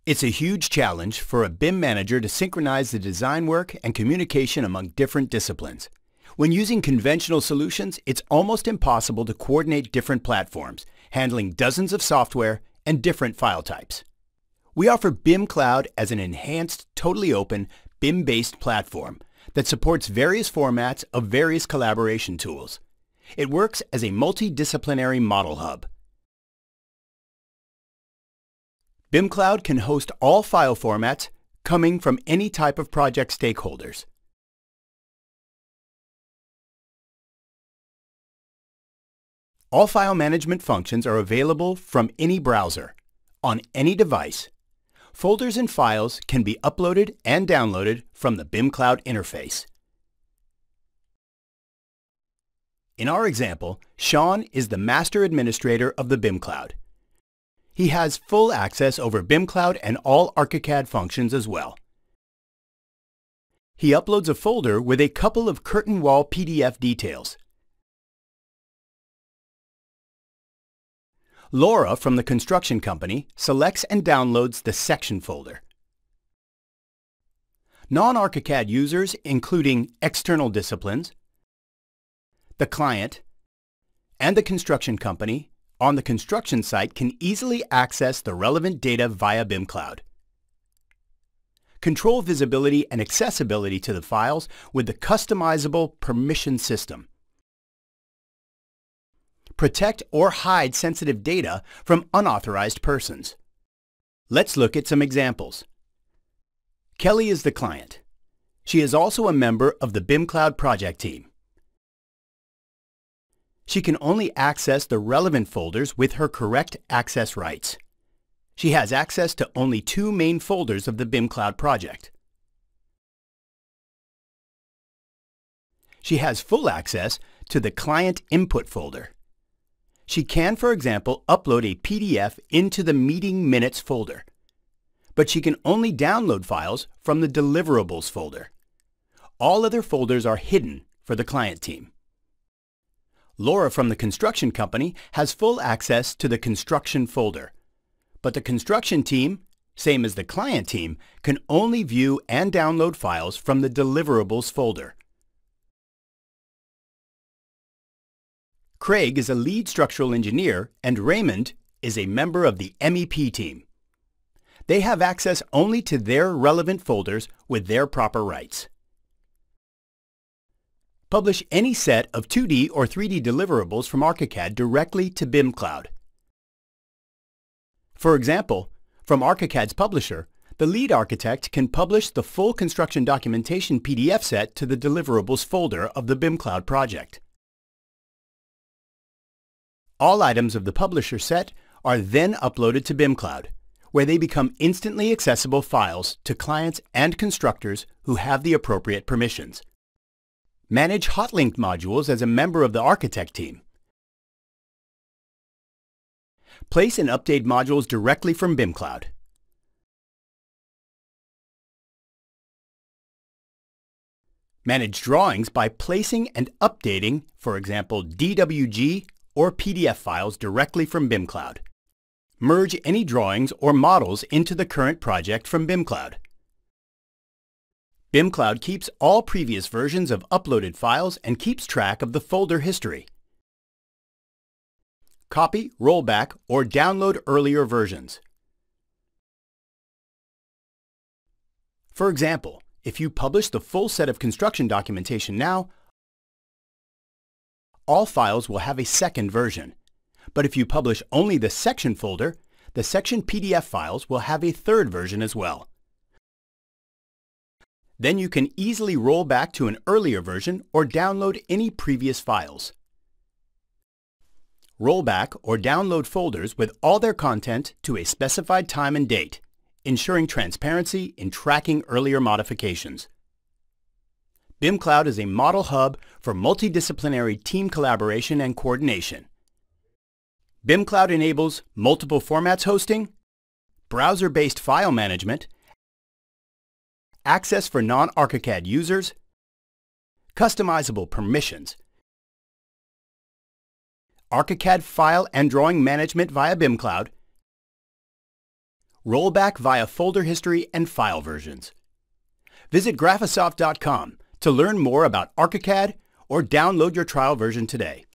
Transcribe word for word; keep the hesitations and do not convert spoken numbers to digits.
It's a huge challenge for a B I M manager to synchronize the design work and communication among different disciplines. When using conventional solutions, it's almost impossible to coordinate different platforms, handling dozens of software and different file types. We offer BIMcloud as an enhanced, totally open, B I M-based platform that supports various formats of various collaboration tools. It works as a multidisciplinary model hub. BIMcloud can host all file formats coming from any type of project stakeholders. All file management functions are available from any browser, on any device. Folders and files can be uploaded and downloaded from the BIMcloud interface. In our example, Sean is the master administrator of the BIMcloud. He has full access over BIMcloud and all Archicad functions as well. He uploads a folder with a couple of curtain wall P D F details. Laura from the construction company selects and downloads the section folder. Non-Archicad users, including external disciplines, the client, and the construction company on the construction site can easily access the relevant data via BIMcloud. Control visibility and accessibility to the files with the customizable permission system. Protect or hide sensitive data from unauthorized persons. Let's look at some examples. Kelly is the client. She is also a member of the BIMcloud project team. She can only access the relevant folders with her correct access rights. She has access to only two main folders of the BIMcloud project. She has full access to the client input folder. She can, for example, upload a P D F into the meeting minutes folder, but she can only download files from the deliverables folder. All other folders are hidden for the client team. Laura from the construction company has full access to the construction folder, but the construction team, same as the client team, can only view and download files from the deliverables folder. Craig is a lead structural engineer and Raymond is a member of the M E P team. They have access only to their relevant folders with their proper rights. Publish any set of two D or three D deliverables from Archicad directly to BIMcloud. For example, from Archicad's publisher, the lead architect can publish the full construction documentation P D F set to the deliverables folder of the BIMcloud project. All items of the publisher set are then uploaded to BIMcloud, where they become instantly accessible files to clients and constructors who have the appropriate permissions. Manage Hotlink modules as a member of the architect team. Place and update modules directly from BIMcloud. Manage drawings by placing and updating, for example, D W G or P D F files directly from BIMcloud. Merge any drawings or models into the current project from BIMcloud. BIMcloud keeps all previous versions of uploaded files and keeps track of the folder history. Copy, rollback, or download earlier versions. For example, if you publish the full set of construction documentation now, all files will have a second version. But if you publish only the section folder, the section P D F files will have a third version as well. Then you can easily roll back to an earlier version or download any previous files. Roll back or download folders with all their content to a specified time and date, ensuring transparency in tracking earlier modifications. BIMcloud is a model hub for multidisciplinary team collaboration and coordination. BIMcloud enables multiple formats hosting, browser-based file management, access for non-Archicad users, customizable permissions, Archicad file and drawing management via BIMcloud, rollback via folder history and file versions. Visit graphisoft dot com to learn more about Archicad or download your trial version today.